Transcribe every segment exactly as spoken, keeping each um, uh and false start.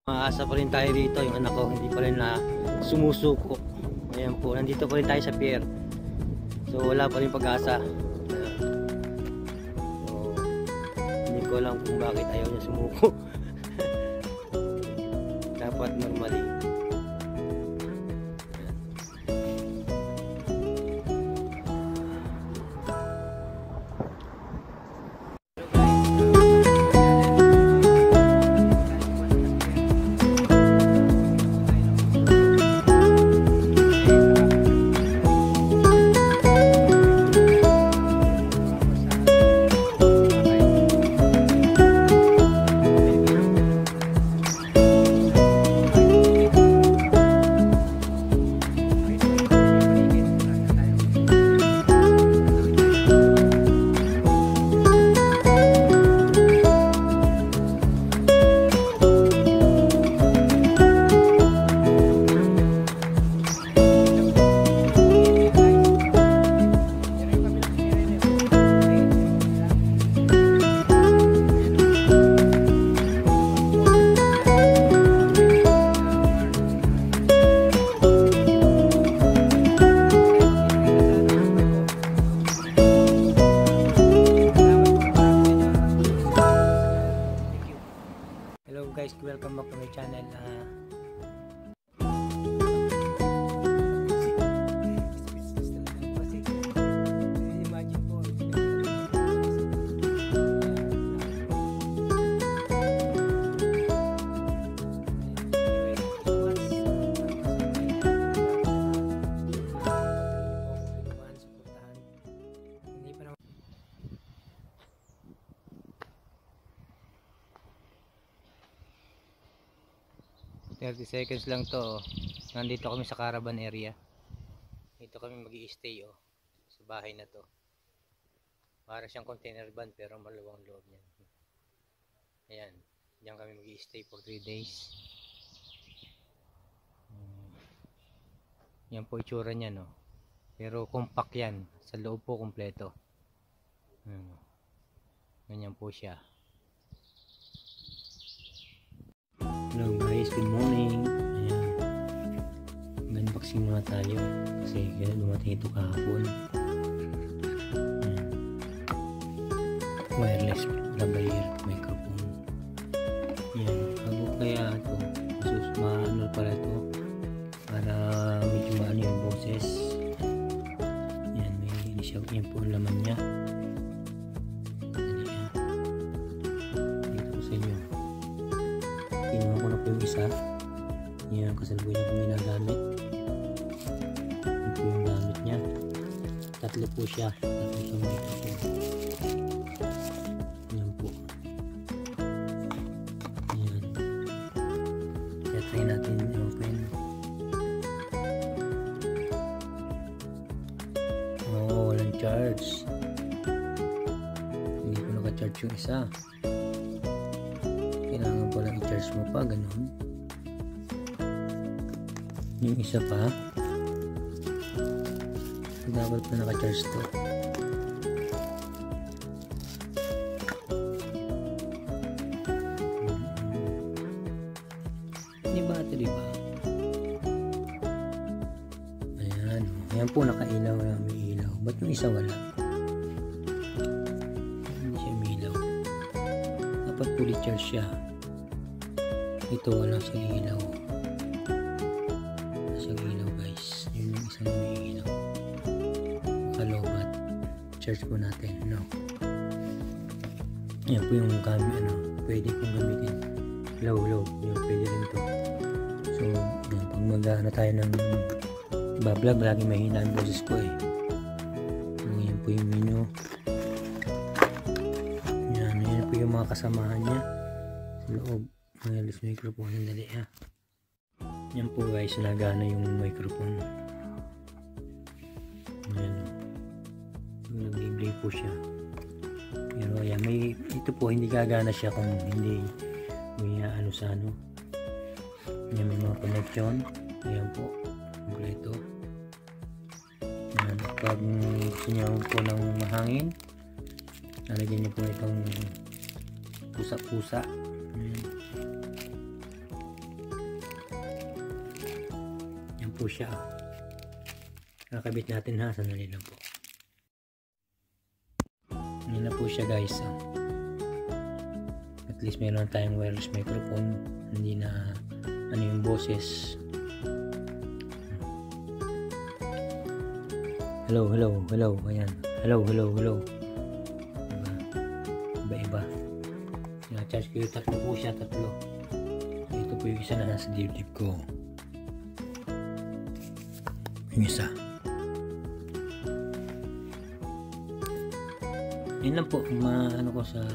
Maasa pa rin tayo rito, yung anak ko hindi pa rin na sumusuko. Ayan po, nandito pa rin tayo sa pier. So wala pa rin pag-asa. So hindi ko alam kung bakit ayaw niya sumuko. Dapat normally. Guys, welcome back to my channel. Uh, thirty seconds lang to. Nandito kami sa caravan area. Dito kami magi-stay oh, sa bahay na to. Para siyang container van pero maluwang loob niya. Ayan, diyan kami magi-stay for three days. Yan po itsura niya no. Pero compact yan. Sa loob po kompleto. Ganyan po siya. Hello guys, good morning. Ayan, mag-unboxing muna tayo kasi dumating ito kahapon. Ayan. Wireless lavalier microphone. Ayan, bago kaya ito masus maano pala ito para medyo maano yung boses. Ayan, may hindi siya, yan po ang laman nya. Dito sa inyo, kinuha ko na po yung isa. Yan ang kasalukuyan kong ginagamit. Yan po yung gamit nya. Tatlo po siya. Tatlo siya microphone. Yan po. Yan. Kaya try natin i-open. Oh, walang charge. Hindi ko naka-charge yung isa. Kailangan pala i-charge mo pa, ganun. Yung isa pa dapat pa naka-charge to. May battery ba? Ayan, ayan po, nakailaw na, may ilaw. Ba't yung isa wala? Hindi siya may ilaw. Dapat fully charge siya. Ito wala siyang ilaw. Wala siyang ilaw guys. Yun yung isang may ilaw. Makalobat. Charge po natin. No. Yan po yung kami ano. Pwede pong gamitin. Low low. Yung pwede rin to. So yan, pag mag-ano tayo ng bablog, lagi mahina ang boses ko eh. So, yan po yung menu. Yan. Yan po yung mga kasamahan niya sa loob. Wireless microphone. Sandali ha. Yan po guys, nagana yung microphone. Ayan. Nag-bling po siya. Pero ayan, may, ito po hindi gagana siya kung hindi may ano sa ano. Ayan, may mga connection. Ayan po. Kompleto. Ayan. Pag gusto niyo po ng mahangin, nalagyan niyo po itong pusa-pusa. po siya. Kakabit natin ha, sandali lang po. Yan na po siya guys. At least meron tayong wireless microphone, hindi na ano yung boses. Hello, hello, hello, ayan. Hello, hello, hello. Diba? Iba-iba. Na-charge ko yung tatlo po siya, tatlo. Ito po yung isa na nasa dibdib ko. Yung isa. Yan lang po, maano ko sa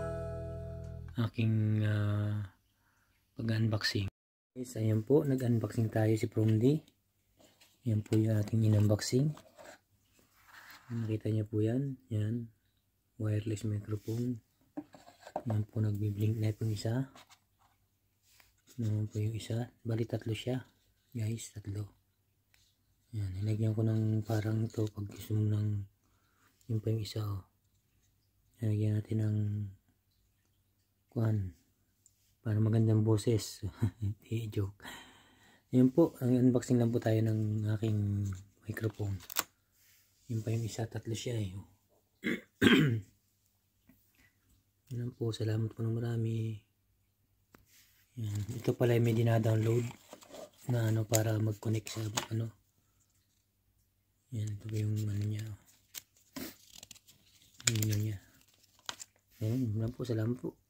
aking uh, pag-unboxing. Guys, ayan po, nag-unboxing tayo si Promdi. Yan po yung ating in-unboxing. Nakita niyo po yan. Yan. Wireless microphone. Yan po, nagbiblink na po yung isa. Naman po yung isa. Bali tatlo siya. Guys, tatlo. Yan. Nilagyan ko ng parang ito pag gusto mo ng yun po yung isa. Oh. Nilagyan natin ng kuhan. Para magandang boses. Hindi, joke. Yan po. Ang unboxing lang po tayo ng aking microphone. Yun pa yung isa, tatlo siya eh. Yan po, salamat po ng marami. Yan. Ito pala may dinadownload na ano para mag-connect sa ano. Yan, ito yung ano niya. Yung niya. Yan, yan po, salamat po.